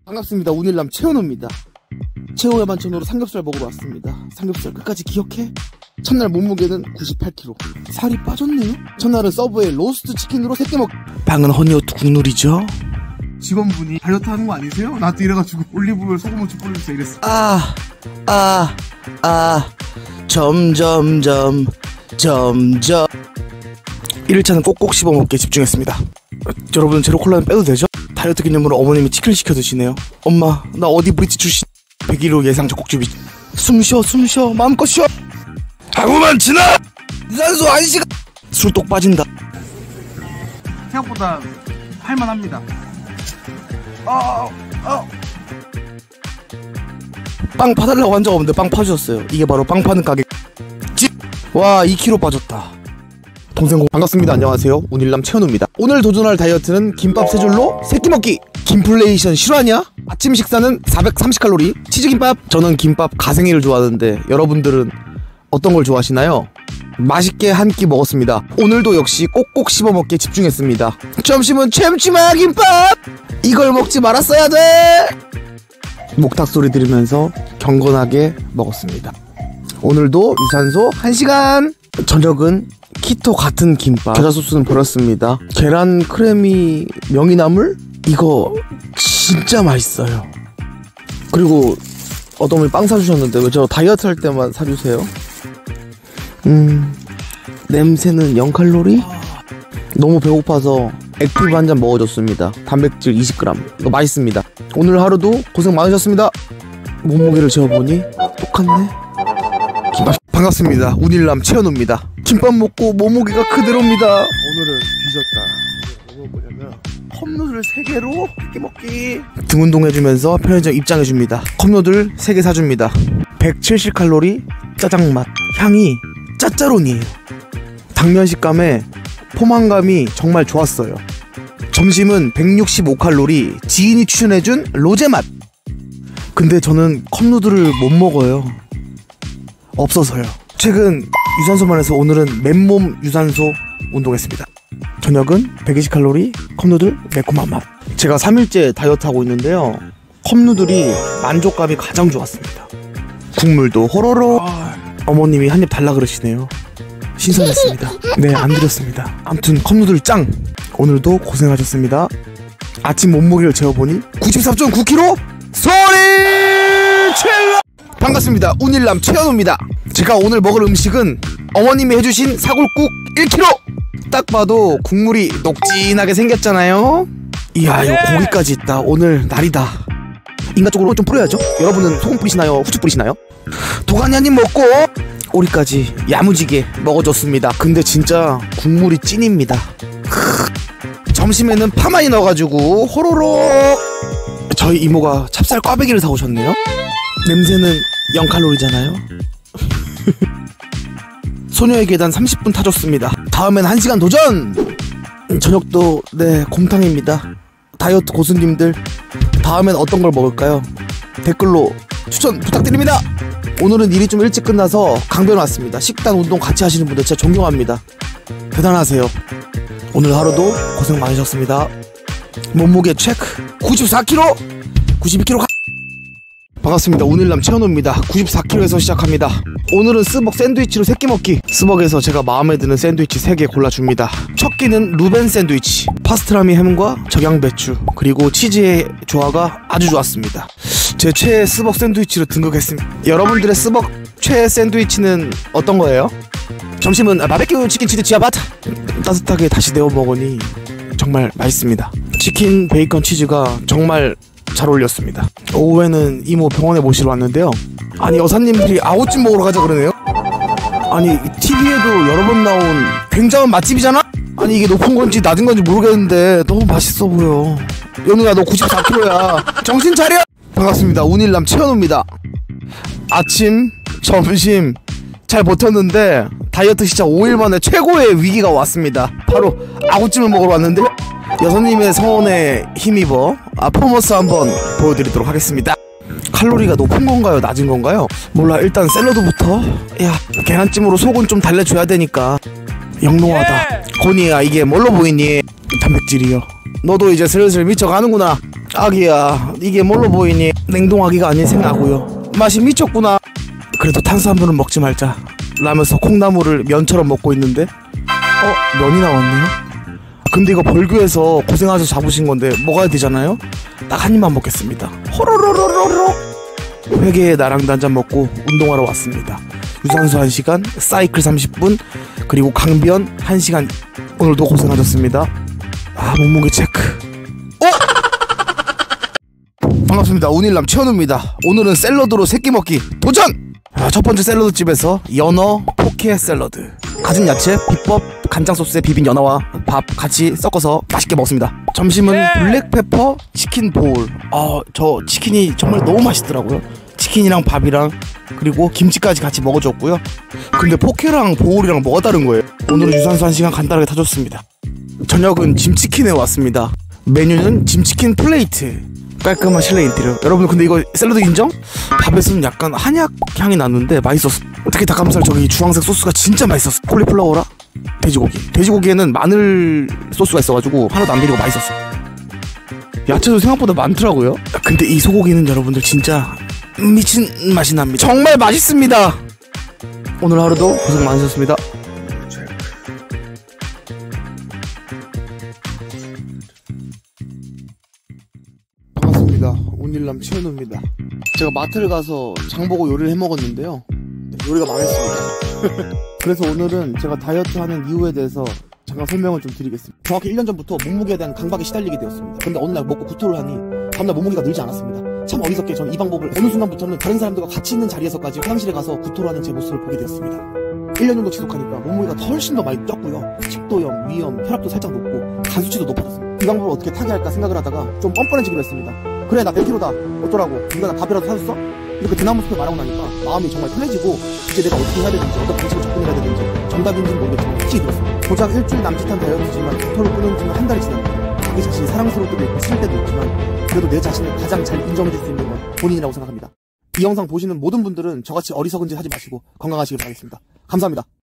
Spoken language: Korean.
반갑습니다. 운일남 최현우입니다. 최후의 만천으로 삼겹살 먹으러 왔습니다. 삼겹살 끝까지 기억해? 첫날 몸무게는 98kg. 살이 빠졌네요. 첫날은 서브웨이 로스트 치킨으로 3개 먹. 방은 허니어트 국룰이죠. 직원분이 다이어트 하는 거 아니세요? 나도 이래가지고 올리브오일 소금 후추 뿌려주세요 이랬어. 점점 1일차는 꼭꼭 씹어먹기에 집중했습니다. 여러분 제로콜라는 빼도 되죠? 다이어트 기념으로 어머님이 치킨을 시켜 드시네요. 엄마 나 어디 브릿지 출신 101호 예상 적국주비. 숨쉬어 마음껏 쉬어. 하고만 지나 유산소 1시간. 술 똑 빠진다. 생각보다 할만합니다. 빵 파달라고 한 적 없는데 빵 파주셨어요. 이게 바로 빵 파는 가게. 와 2kg 빠졌다. 동생 반갑습니다. 안녕하세요. 운일남 최현우입니다. 오늘 도전할 다이어트는 김밥 3줄로 3끼 먹기. 김플레이션 실화냐? 아침 식사는 430칼로리 치즈김밥. 저는 김밥 가생이를 좋아하는데 여러분들은 어떤 걸 좋아하시나요? 맛있게 한 끼 먹었습니다. 오늘도 역시 꼭꼭 씹어먹기에 집중했습니다. 점심은 참치마요 김밥! 이걸 먹지 말았어야 돼! 목탁 소리 들으면서 경건하게 먹었습니다. 오늘도 유산소 1시간. 저녁은 키토 같은 김밥. 겨자 소스는 버렸습니다. 계란 크래미 명이나물? 이거 진짜 맛있어요. 그리고 어떤 분이 빵 사주셨는데 왜 저 다이어트 할 때만 사주세요? 냄새는 0칼로리? 너무 배고파서 액티브 한 잔 먹어줬습니다. 단백질 20g. 이거 맛있습니다. 오늘 하루도 고생 많으셨습니다. 몸무게를 재어보니 똑같네. 김밥. 반갑습니다. 운일남 최현우입니다. 김밥 먹고 몸무게가 그대로입니다. 오늘은 뒤졌다. 뭐 먹으려면 컵누들 3개로 이렇게 먹기. 등 운동해주면서 편의점 입장해줍니다. 컵누들 3개 사줍니다. 170칼로리 짜장맛. 향이 짜짜론이에요. 당면 식감에 포만감이 정말 좋았어요. 점심은 165칼로리 지인이 추천해준 로제맛. 근데 저는 컵누들을 못 먹어요. 없어서요. 최근 유산소만 해서 오늘은 맨몸 유산소 운동했습니다. 저녁은 120칼로리 컵누들 매콤한 맛. 제가 3일째 다이어트 하고 있는데요, 컵누들이 만족감이 가장 좋았습니다. 국물도 호로로. 어머님이 한 입 달라 그러시네요. 신선했습니다. 네, 안 드렸습니다. 아무튼 컵누들 짱! 오늘도 고생하셨습니다. 아침 몸무게를 재어보니 93.9kg? 소리 질러! 반갑습니다. 운일남 최현우입니다. 제가 오늘 먹을 음식은 어머님이 해주신 사골국 1kg! 딱 봐도 국물이 녹진하게 생겼잖아요. 이야, 이거 고기까지 있다. 오늘 날이다. 인간적으로 좀 뿌려야죠. 여러분은 소금 뿌리시나요? 후추 뿌리시나요? 도가니 한 입 먹고 오리까지 야무지게 먹어줬습니다. 근데 진짜 국물이 찐입니다. 점심에는 파마이 넣어가지고 호로록. 저희 이모가 찹쌀 꽈배기를 사오셨네요. 냄새는 0칼로리잖아요. 소녀의 계단 30분 타줬습니다. 다음엔 1시간 도전! 저녁도 네 곰탕입니다. 다이어트 고수님들 다음엔 어떤 걸 먹을까요? 댓글로 추천 부탁드립니다. 오늘은 일이 좀 일찍 끝나서 강변 왔습니다. 식단 운동 같이 하시는 분들 진짜 존경합니다. 대단하세요. 오늘 하루도 고생 많으셨습니다. 몸무게 체크 94kg 92kg. 반갑습니다. 운일남 최현우입니다. 94kg에서 시작합니다. 오늘은 스벅 샌드위치로 3끼 먹기. 스벅에서 제가 마음에 드는 샌드위치 3개 골라줍니다. 첫 끼는 루벤 샌드위치. 파스트라미 햄과 적양배추 그리고 치즈의 조화가 아주 좋았습니다. 제 최애 스벅 샌드위치로 등극했습니다. 여러분들의 스벅 최애 샌드위치는 어떤 거예요? 점심은 바베큐 치킨 치즈 지아바타. 따뜻하게 다시 데워 먹으니 정말 맛있습니다. 치킨 베이컨 치즈가 정말 잘 어울렸습니다. 오후에는 이모 병원에 모시러 왔는데요, 아니 여사님들이 아웃집 먹으러 가자 그러네요. 아니 TV에도 여러 번 나온 굉장한 맛집이잖아? 아니 이게 높은 건지 낮은 건지 모르겠는데 너무 맛있어 보여. 연우야 너 94kg야 정신 차려. 반갑습니다. 운일남 최현우입니다. 아침 점심 잘 버텼는데 다이어트 시작 5일 만에 최고의 위기가 왔습니다. 바로 아웃집을 먹으러 왔는데 여사님의 성원에 힘입어 퍼포먼스 한번 보여드리도록 하겠습니다. 칼로리가 높은 건가요? 낮은 건가요? 몰라. 일단 샐러드부터. 야, 계란찜으로 속은 좀 달래줘야 되니까. 영롱하다. 건이야 이게 뭘로 보이니? 단백질이요. 너도 이제 슬슬 미쳐가는구나. 아기야, 이게 뭘로 보이니? 냉동아기가 아닌 생아구요. 맛이 미쳤구나. 그래도 탄수화물은 먹지 말자 라면서 콩나물을 면처럼 먹고 있는데 면이 나왔네요? 근데 이거 벌교에서 고생하셔서 잡으신 건데 먹어야 되잖아요? 딱 한 입만 먹겠습니다. 호로로로로로. 회계에 나랑도 한잔 먹고 운동하러 왔습니다. 유산소 1시간, 사이클 30분, 그리고 강변 1시간. 오늘도 고생하셨습니다. 몸무게 체크. 반갑습니다. 운일남 최현우입니다. 오늘은 샐러드로 새끼 먹기 도전! 첫 번째 샐러드 집에서 연어 포케 샐러드. 갖은 야채, 비법 간장 소스에 비빈 연어와 밥 같이 섞어서 맛있게 먹습니다. 점심은 블랙페퍼 치킨 보울. 저 치킨이 정말 너무 맛있더라고요. 치킨이랑 밥이랑 그리고 김치까지 같이 먹어줬고요. 근데 포케랑 보울이랑 뭐가 다른 거예요? 오늘은 유산소 1시간 간단하게 타줬습니다. 저녁은 짐치킨에 왔습니다. 메뉴는 짐치킨 플레이트. 깔끔한 실내 인테리어. 여러분 근데 이거 샐러드 인정? 밥에서는 약간 한약 향이 났는데 맛있었어. 특히 닭가슴살 저기 주황색 소스가 진짜 맛있었어. 콜리플라워랑 돼지고기에는 마늘 소스가 있어가지고 하나도 안 비리고 맛있었어. 야채도 생각보다 많더라고요. 근데 이 소고기는 여러분들 진짜 미친 맛이 납니다. 정말 맛있습니다. 오늘 하루도 고생 많으셨습니다. 반갑습니다. 운일남 최현우입니다. 제가 마트를 가서 장보고 요리를 해먹었는데요, 요리가 망했습니다. 그래서 오늘은 제가 다이어트 하는 이유에 대해서 잠깐 설명을 좀 드리겠습니다. 정확히 1년 전부터 몸무게에 대한 강박에 시달리게 되었습니다. 근데 어느 날 먹고 구토를 하니 다음날 몸무게가 늘지 않았습니다. 참 어리석게 저는 이 방법을 어느 순간부터는 다른 사람들과 같이 있는 자리에서까지 화장실에 가서 구토를 하는 제 모습을 보게 되었습니다. 1년 정도 지속하니까 몸무게가 훨씬 더 많이 쪘고요. 식도염, 위염, 혈압도 살짝 높고 간 수치도 높아졌습니다. 이 방법을 어떻게 타개할까 생각을 하다가 좀 뻔뻔해지기로 했습니다. 그래, 나 100kg다. 어쩌라고? 네가 나 밥이라도 사줬어? 이렇게 대나무 숲에 말하고 나니까 마음이 정말 편해지고 이제 내가 어떻게 해야 되는지, 어떤 방식으로 접근해야 되는지 정답인지는 모르겠지만 확실히 들었습니다. 고작 일주일 남짓한 다이어트지만 구토를 끊은 지는 한 달이 지났고 자기 자신이 사랑스러울 때도 있고 싫을 때도 있지만 그래도 내 자신을 가장 잘 인정해줄 수 있는 건 본인이라고 생각합니다. 이 영상 보시는 모든 분들은 저같이 어리석은 짓 하지 마시고 건강하시길 바라겠습니다. 감사합니다.